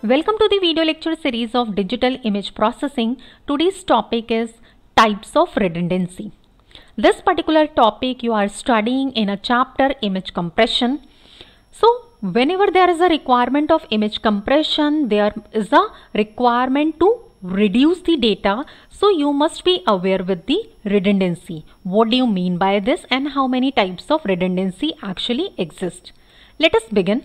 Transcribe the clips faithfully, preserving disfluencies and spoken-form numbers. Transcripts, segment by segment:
Welcome to the video lecture series of digital image processing. Today's topic is types of redundancy. This particular topic you are studying in a chapter image compression. So whenever there is a requirement of image compression, there is a requirement to reduce the data. So you must be aware with the redundancy. What do you mean by this and how many types of redundancy actually exist? Let us begin.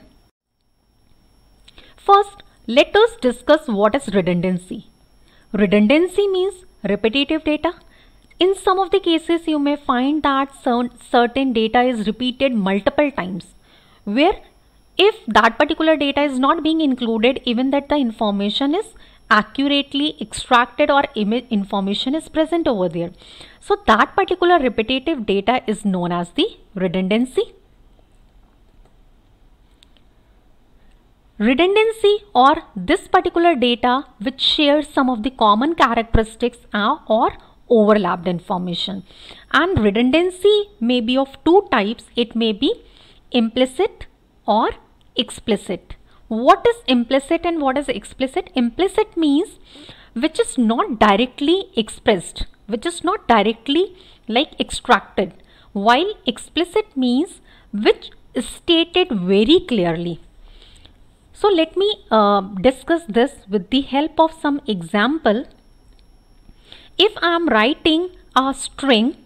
First, let us discuss what is redundancy. Redundancy means repetitive data. In some of the cases, you may find that certain data is repeated multiple times, where if that particular data is not being included, even that the information is accurately extracted or image information is present over there. So that particular repetitive data is known as the redundancy. Redundancy or this particular data which shares some of the common characteristics uh, or overlapped information. And redundancy may be of two types. It may be implicit or explicit. What is implicit and what is explicit? Implicit means which is not directly expressed, which is not directly like extracted, while explicit means which is stated very clearly. So let me uh, discuss this with the help of some example. If I am writing a string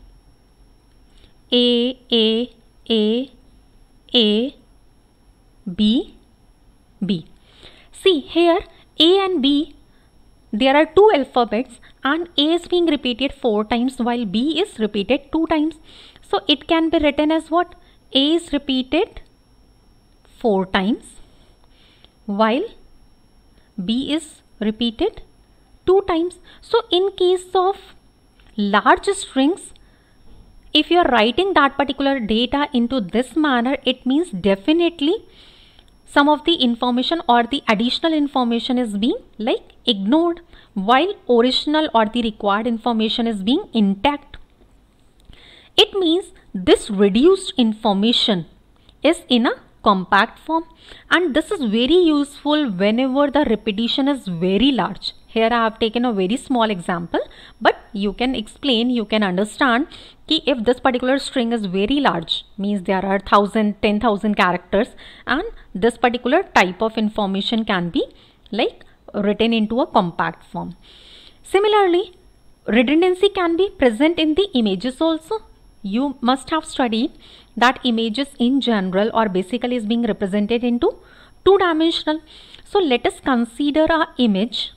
A, A, A, A, B, B. See here A and B, there are two alphabets and A is being repeated four times while B is repeated two times. So it can be written as what? A is repeated four times while B is repeated two times. So in case of large strings, if you are writing that particular data into this manner, it means definitely some of the information or the additional information is being like ignored, while original or the required information is being intact. It means this reduced information is in a compact form, and this is very useful whenever the repetition is very large. Here I have taken a very small example, but you can explain, you can understand कि if this particular string is very large, means there are thousand, ten thousand characters, and this particular type of information can be like written into a compact form. Similarly, redundancy can be present in the images also. You must have studied that images in general or basically is being represented into two dimensional. So let us consider a image.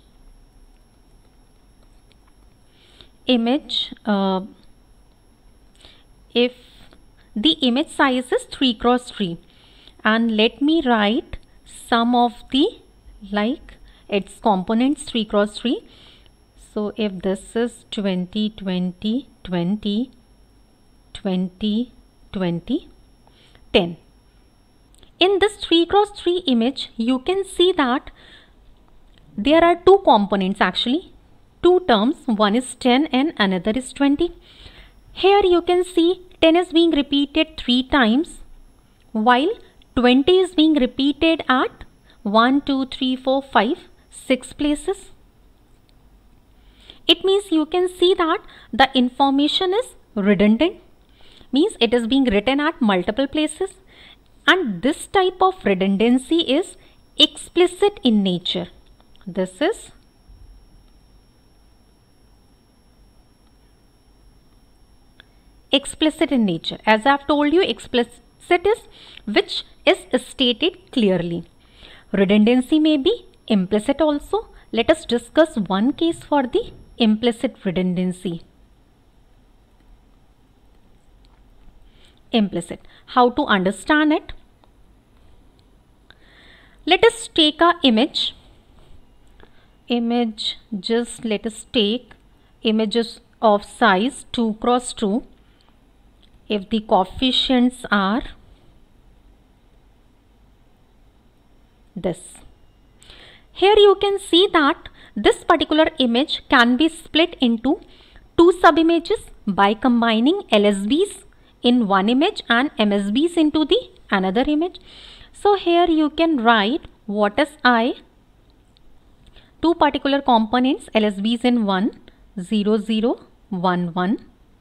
Image, uh, if the image size is three cross three, and let me write some of the like its components three cross three. So if this is twenty, twenty, twenty, twenty, twenty, ten. In this three cross three image, you can see that there are two components actually, two terms, one is ten and another is twenty. Here you can see ten is being repeated three times while twenty is being repeated at one, two, three, four, five, six places. It means you can see that the information is redundant, means it is being written at multiple places, and this type of redundancy is explicit in nature. This is explicit in nature. As I have told you, explicit is which is stated clearly. Redundancy may be implicit also. Let us discuss one case for the implicit redundancy. Implicit. How to understand it? Let us take a image. Image, just let us take images of size two cross two. If the coefficients are this. Here you can see that this particular image can be split into two sub-images by combining L S Bs in one image and M S Bs into the another image. So here you can write what is I two particular components L S Bs in one, zero, zero, one, one,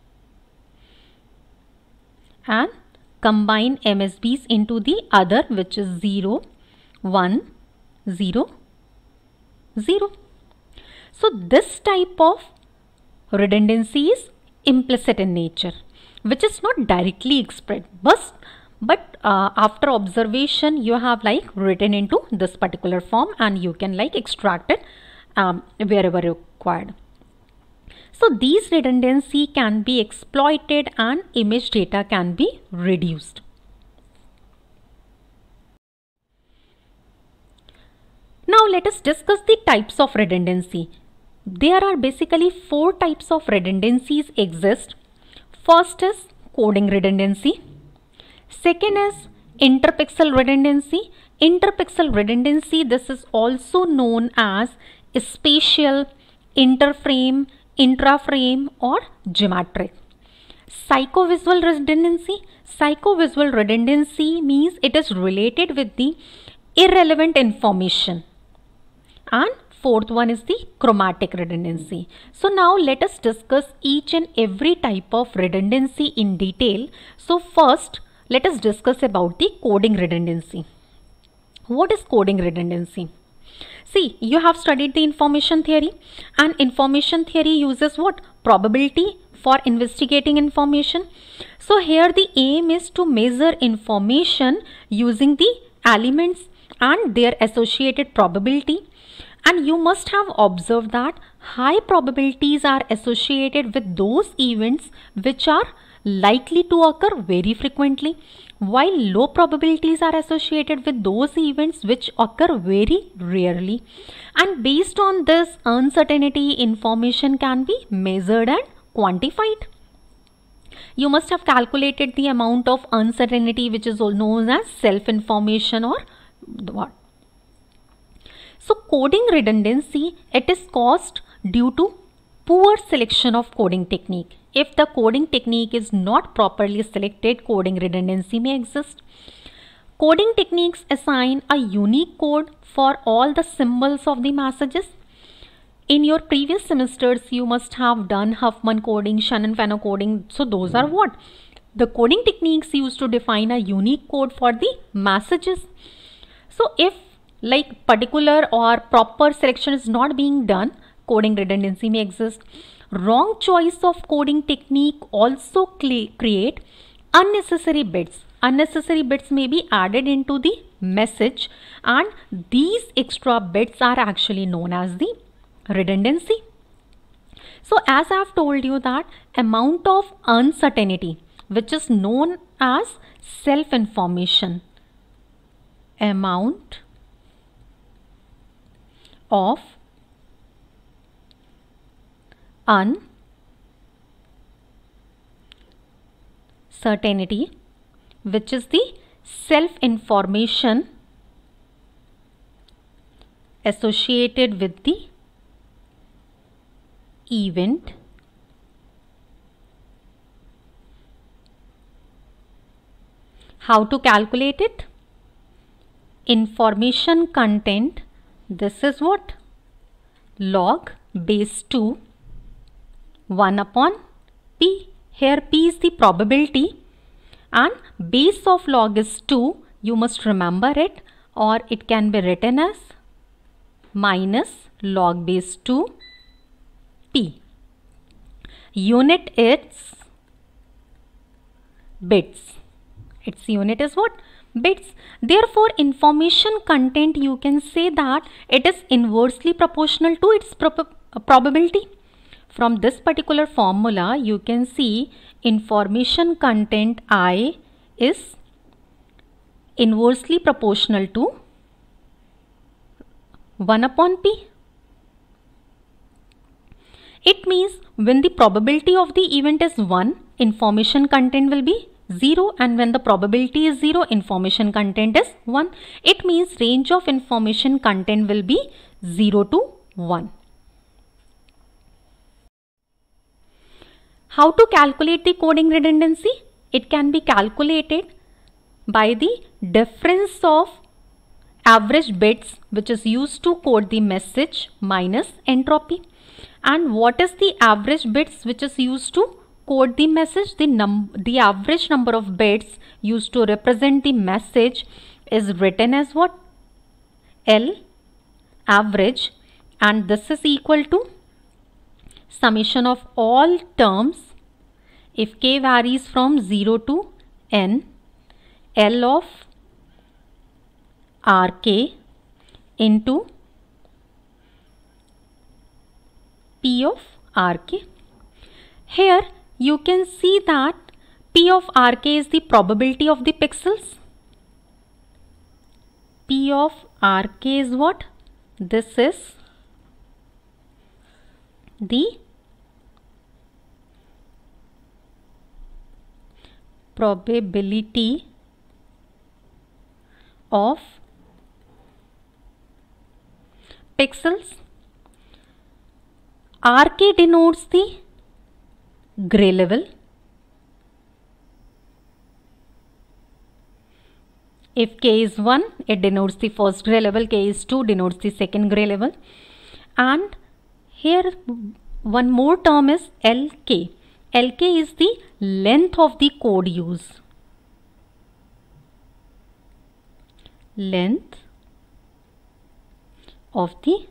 and combine M S Bs into the other, which is zero, one, zero, zero. So this type of redundancy is implicit in nature, which is not directly expressed, but but uh, after observation you have like written into this particular form, and you can like extract it um, wherever required. So these redundancy can be exploited and image data can be reduced. Now let us discuss the types of redundancy. There are basically four types of redundancies exist. First is coding redundancy. Second is interpixel redundancy. Interpixel redundancy, this is also known as spatial, interframe, intraframe or geometric. Psychovisual redundancy. Psychovisual redundancy means it is related with the irrelevant information. And fourth one is the chromatic redundancy. So now let us discuss each and every type of redundancy in detail. So first, let us discuss about the coding redundancy. What is coding redundancy? See, you have studied the information theory, and information theory uses what? Probability for investigating information. So here the aim is to measure information using the elements and their associated probability. And you must have observed that high probabilities are associated with those events which are likely to occur very frequently, while low probabilities are associated with those events which occur very rarely. And based on this uncertainty, information can be measured and quantified. You must have calculated the amount of uncertainty, which is known as self-information or what. So coding redundancy, it is caused due to poor selection of coding technique. If the coding technique is not properly selected, coding redundancy may exist. Coding techniques assign a unique code for all the symbols of the messages. In your previous semesters, you must have done Huffman coding, Shannon-Fano coding. So those are what? The coding techniques used to define a unique code for the messages. So if like particular or proper selection is not being done, coding redundancy may exist. Wrong choice of coding technique also create unnecessary bits. Unnecessary bits may be added into the message, and these extra bits are actually known as the redundancy. So as I have told you that amount of uncertainty, which is known as self-information, amount of uncertainty, which is the self-information associated with the event how to calculate it? Information content, this is what? Log base two one upon p. Here p is the probability and base of log is two. You must remember it, or it can be written as minus log base two p. Unit is bits. Its unit is what? Bits. Therefore, information content, you can say that it is inversely proportional to its prob probability. From this particular formula, you can see information content I is inversely proportional to one upon p. It means when the probability of the event is one, information content will be zero, and when the probability is zero, information content is one. It means range of information content will be zero to one. How to calculate the coding redundancy? It can be calculated by the difference of average bits which is used to code the message minus entropy. And what is the average bits which is used to code the message? The num the average number of bits used to represent the message is written as what? L average, and this is equal to summation of all terms if k varies from zero to n, L of Rk into P of Rk. Here you can see that P of Rk is the probability of the pixels. P of Rk is what? This is the probability of pixels. Rk denotes the gray level. If k is one, it denotes the first gray level, k is two denotes the second gray level. And here one more term is Lk. Lk is the length of the code use. Length of the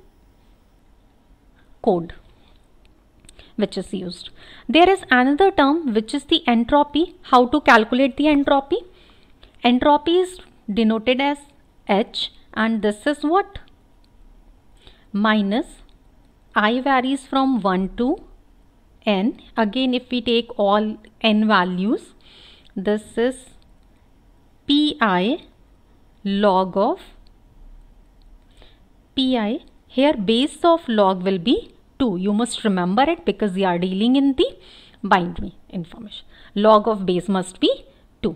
code which is used. There is another term which is the entropy. How to calculate the entropy? Entropy is denoted as H, and this is what? Minus I varies from one to n. Again, if we take all n values, this is Pi log of Pi. Here base of log will be two. You must remember it because we are dealing in the binary information. Log of base must be two.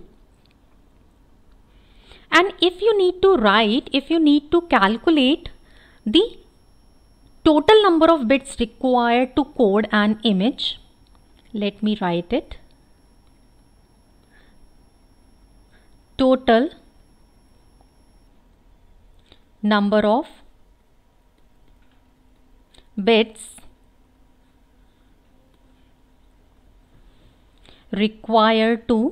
And if you need to write, if you need to calculate the total number of bits required to code an image, let me write it. Total number of bits required to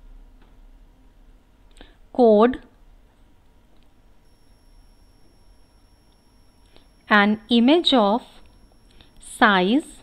code an image of size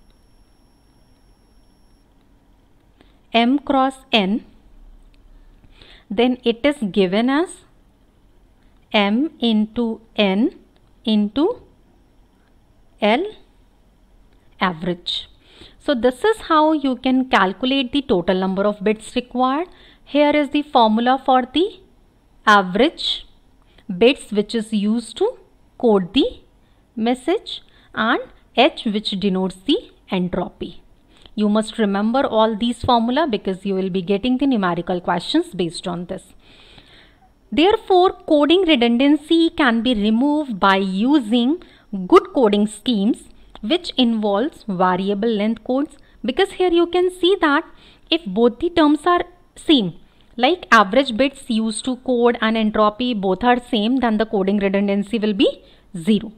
m cross n, then it is given as m into n into L average. So this is how you can calculate the total number of bits required. Here is the formula for the average bits which is used to code the message, and H which denotes the entropy. You must remember all these formula because you will be getting the numerical questions based on this. Therefore, coding redundancy can be removed by using good coding schemes which involves variable length codes, because here you can see that if both the terms are same, like average bits used to code and entropy both are same, then the coding redundancy will be zero.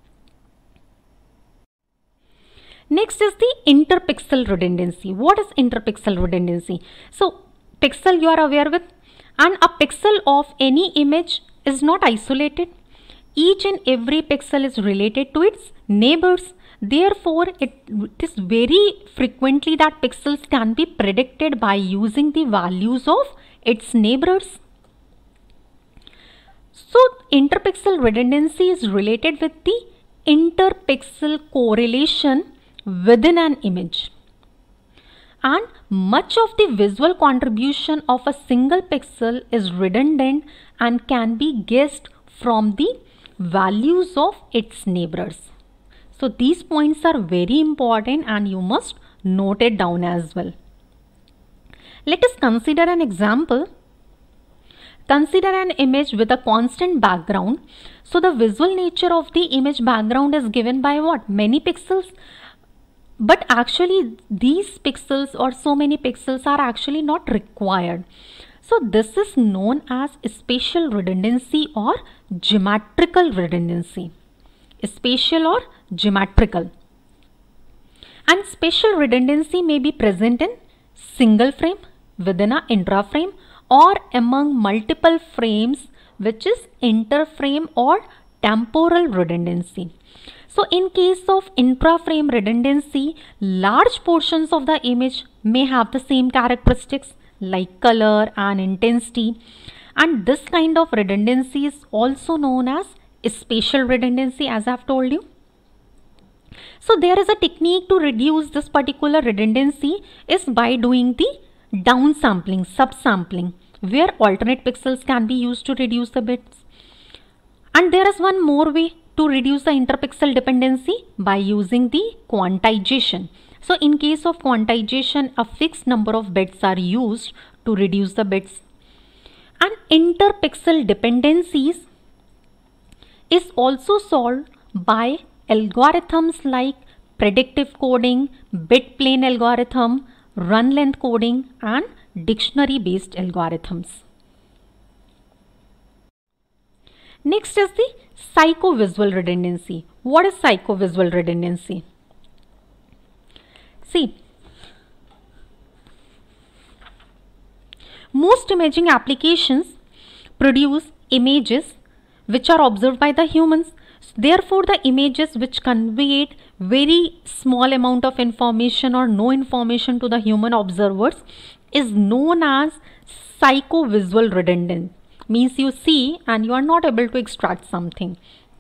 Next is the interpixel redundancy. What is interpixel redundancy? So pixel you are aware with, and a pixel of any image is not isolated. Each and every pixel is related to its neighbors. Therefore, it, it is very frequently that pixels can be predicted by using the values of its neighbors. So, interpixel redundancy is related with the interpixel correlation within an image. And much of the visual contribution of a single pixel is redundant and can be guessed from the values of its neighbors. So these points are very important and you must note it down as well. Let us consider an example. Consider an image with a constant background. So the visual nature of the image background is given by what? Many pixels. But actually these pixels or so many pixels are actually not required. So this is known as spatial redundancy or geometrical redundancy. Spatial or geometrical. And spatial redundancy may be present in single frame, within a intraframe, or among multiple frames, which is interframe or temporal redundancy. So in case of intraframe redundancy, large portions of the image may have the same characteristics like color and intensity, and this kind of redundancy is also known as spatial redundancy, as I have told you. So there is a technique to reduce this particular redundancy is by doing the downsampling, subsampling, where alternate pixels can be used to reduce the bits. And there is one more way to reduce the interpixel dependency by using the quantization. So in case of quantization, a fixed number of bits are used to reduce the bits. And interpixel dependencies is also solved by algorithms like predictive coding, bit plane algorithm, run length coding, and dictionary based algorithms. Next is the psychovisual redundancy. What is psychovisual redundancy? See, most imaging applications produce images which are observed by the humans. Therefore, the images which convey very small amount of information or no information to the human observers is known as psychovisual redundant. Means you see and you are not able to extract something.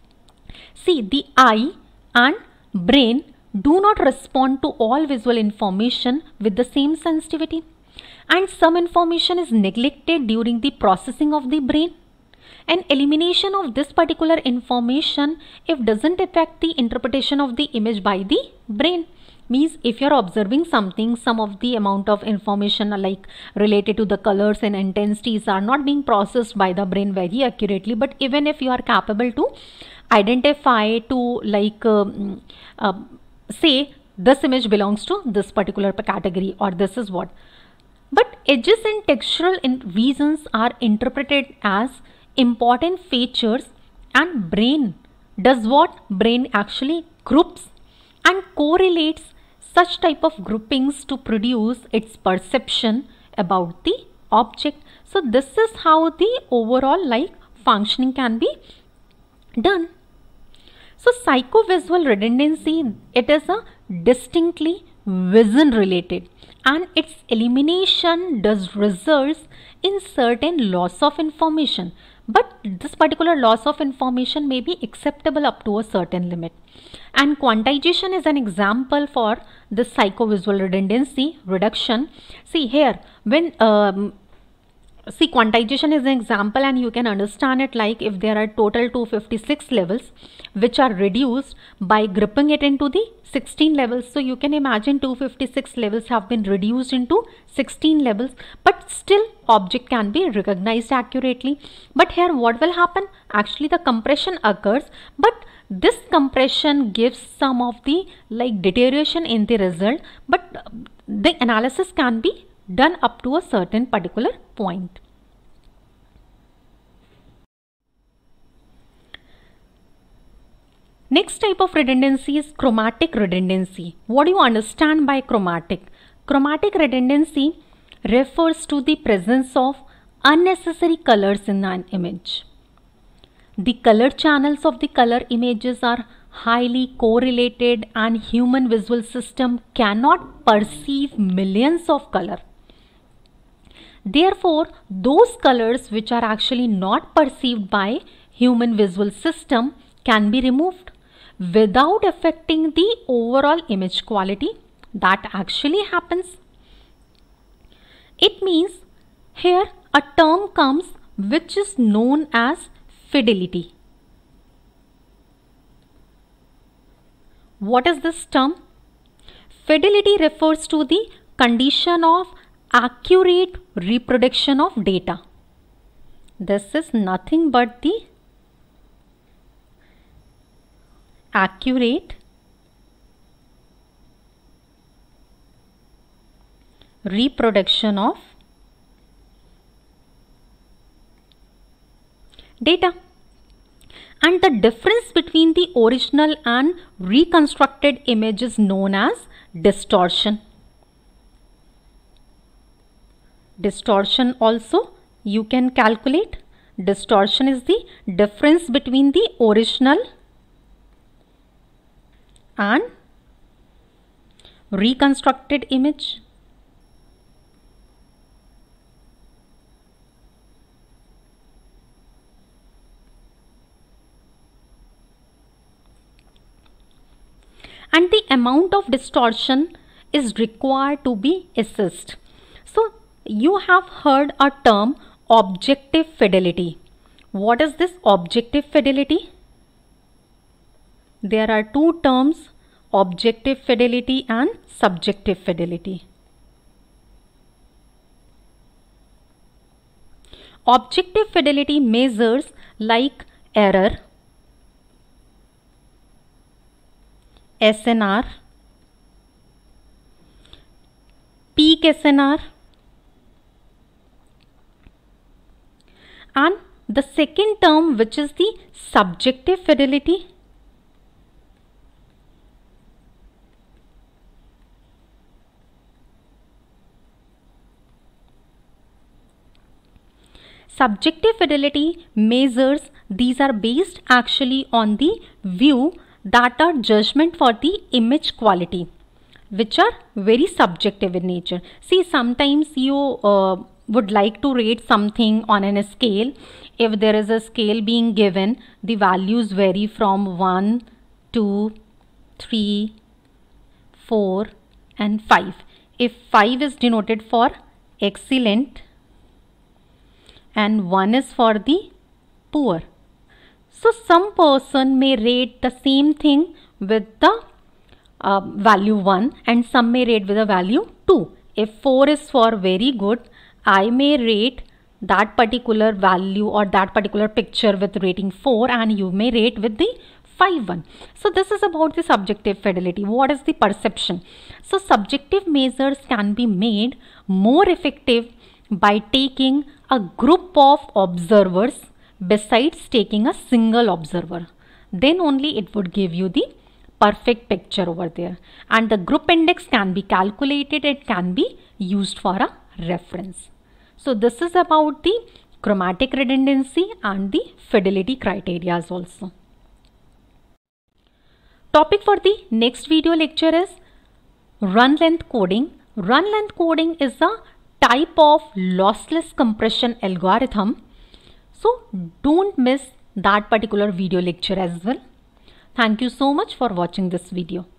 See, the eye and brain do not respond to all visual information with the same sensitivity, and some information is neglected during the processing of the brain. And elimination of this particular information if doesn't affect the interpretation of the image by the brain. Means if you are observing something, some of the amount of information like related to the colors and intensities are not being processed by the brain very accurately, but even if you are capable to identify to like um, uh, say this image belongs to this particular category or this is what, but edges and textural in reasons are interpreted as important features, and brain does what? Brain actually groups and correlates such type of groupings to produce its perception about the object. So this is how the overall like functioning can be done. So psychovisual redundancy, it is a distinctly vision related, and its elimination does results in certain loss of information, but this particular loss of information may be acceptable up to a certain limit. And quantization is an example for this psychovisual redundancy reduction. See here, when um, see quantization is an example, and you can understand it like if there are total two hundred fifty-six levels which are reduced by grouping it into the sixteen levels. So you can imagine two hundred fifty-six levels have been reduced into sixteen levels, but still object can be recognized accurately. But here what will happen? Actually the compression occurs, but this compression gives some of the like deterioration in the result, but the analysis can be done up to a certain particular point. Next type of redundancy is chromatic redundancy. What do you understand by chromatic? Chromatic redundancy refers to the presence of unnecessary colors in an image. The color channels of the color images are highly correlated, and human visual system cannot perceive millions of color. Therefore, those colors which are actually not perceived by human visual system can be removed without affecting the overall image quality. That actually happens. It means here a term comes which is known as fidelity. What is this term? Fidelity refers to the condition of accurate reproduction of data. This is nothing but the accurate reproduction of data. And the difference between the original and reconstructed image is known as distortion. Distortion also you can calculate. Distortion is the difference between the original and reconstructed image. And the amount of distortion is required to be assessed. So you have heard a term objective fidelity. What is this objective fidelity? There are two terms, objective fidelity and subjective fidelity. Objective fidelity measures like error, S N R, peak S N R, and the second term, which is the subjective fidelity, subjective fidelity measures, these are based actually on the view that are judgment for the image quality, which are very subjective in nature. See, sometimes you uh, would like to rate something on a scale. If there is a scale being given, the values vary from one, two, three, four and five. If five is denoted for excellent and one is for the poor. So some person may rate the same thing with the uh, value one and some may rate with the value two. If four is for very good, I may rate that particular value or that particular picture with rating four and you may rate with the five one. So this is about the subjective fidelity. What is the perception? So subjective measures can be made more effective by taking a group of observers besides taking a single observer. Then only it would give you the perfect picture over there. And the group index can be calculated, it can be used for a reference. So this is about the chromatic redundancy and the fidelity criteria also. Topic for the next video lecture is run length coding. Run length coding is a type of lossless compression algorithm. So don't miss that particular video lecture as well. Thank you so much for watching this video.